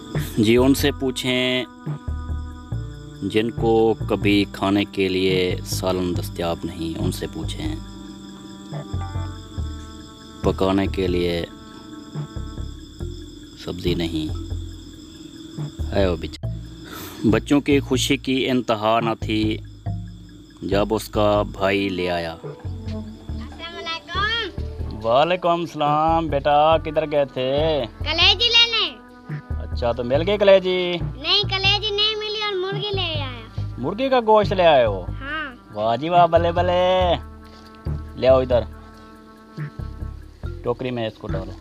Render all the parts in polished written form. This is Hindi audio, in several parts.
जी उनसे पूछें जिनको कभी खाने के लिए सालन दस्तयाब नहीं, उनसे पूछें पकाने के लिए सब्ज़ी नहीं है। वो बच्चों की खुशी की इंतहा न थी जब उसका भाई ले आया। वालेकुम सलाम। बेटा किधर गए थे? कलेजी लेने। अच्छा, तो मिल गई कलेजी? नहीं, कलेजी नहीं मिली और मुर्गी ले आया। मुर्गी का गोश्त ले आए हो? हाँ। वाह जी वाह, बल्ले बल्ले। ले आओ इधर, टोकरी में इसको डालो।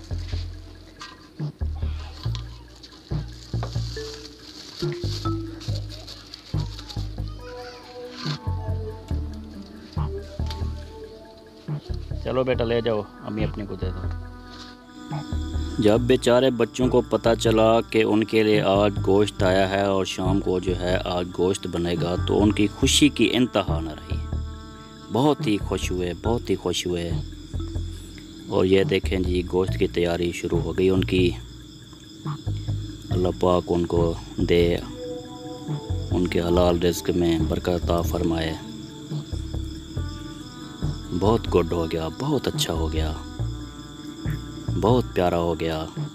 चलो बेटा ले जाओ, अम्मी अपने को दे दो। जब बेचारे बच्चों को पता चला कि उनके लिए आज गोश्त आया है और शाम को जो है आज गोश्त बनेगा, तो उनकी खुशी की इंतहा न रही। बहुत ही खुश हुए, बहुत ही खुश हुए। और ये देखें जी, गोश्त की तैयारी शुरू हो गई उनकी। अल्लाह पाक उनको दे, उनके हलाल रिज़्क़ में बरकत अता फरमाए। बहुत गुड हो गया, बहुत अच्छा हो गया, बहुत प्यारा हो गया।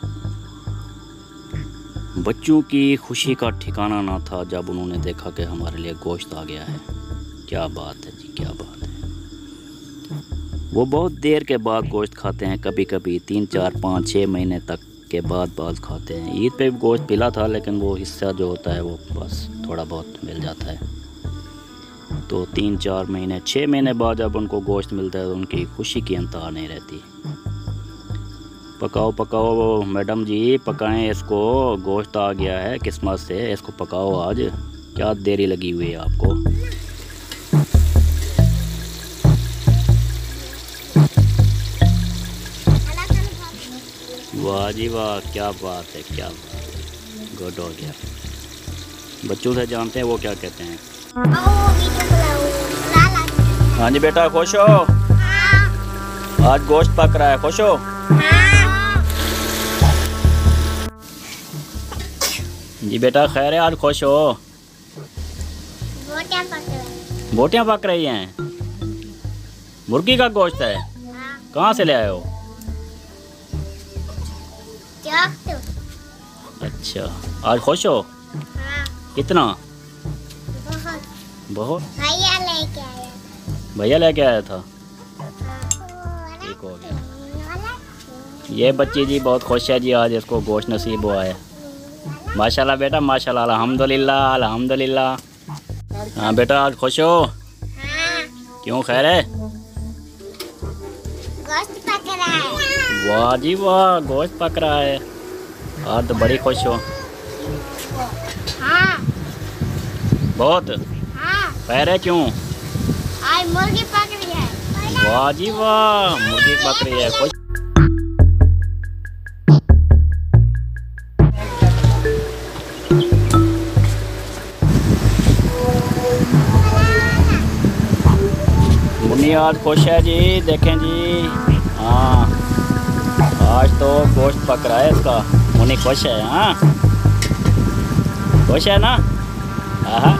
बच्चों की खुशी का ठिकाना ना था जब उन्होंने देखा कि हमारे लिए गोश्त आ गया है। क्या बात है जी, क्या बात है। वो बहुत देर के बाद गोश्त खाते हैं, कभी कभी 3, 4, 5, 6 महीने तक के बाद खाते हैं। ईद पे भी गोश्त मिला था, लेकिन वो हिस्सा जो होता है वो बस थोड़ा बहुत मिल जाता है। तो 3, 4 महीने, 6 महीने बाद जब उनको गोश्त मिलता है तो उनकी खुशी की इंतहा नहीं रहती। पकाओ पकाओ मैडम जी, पकाएं इसको, गोश्त आ गया है किस्मत से, इसको पकाओ आज। क्या देरी लगी हुई है आपको? वाह जी वाह, क्या बात है, क्या बात है। गुड हो गया। बच्चों से जानते हैं वो क्या कहते हैं। हाँ जी बेटा, खुश हो? हाँ। आज गोश्त पक रहा है, खुश हो? हाँ। जी बेटा खैर है, आज खुश हो? बोटियाँ पक रही हैं। मुर्गी का गोश्त है? हाँ। कहाँ से ले आए हो? अच्छा, आज खुश हो? हाँ। कितना? बहुत। बहुत। भैया लेके आया। भैया लेके आया था। ठीक हो गया। ये बच्ची जी बहुत खुश है जी, आज इसको गोश्त नसीब हुआ है। माशाल्लाह बेटा, माशाल्लाह, अल्हम्दुलिल्लाह, अल्हम्दुलिल्लाह। हाँ बेटा, आज खुश हो? हाँ। क्यों, खैर है? गोश्त पक रहा है। वाह जी वाह, गोश्त पक रहा है। आज तो बड़ी खुश हो। हाँ। बहुत। हाँ। खैर है, क्यों? आज मुर्गी पक रही है। वाह जी वाह, मुर्गी पक रही है, खुश। मुन्नी आज खुश है जी, देखें जी। हाँ, आज तो गोश्त पक रहा है इसका। मुन्नी खुश है। हाँ, खुश है ना? हाँ।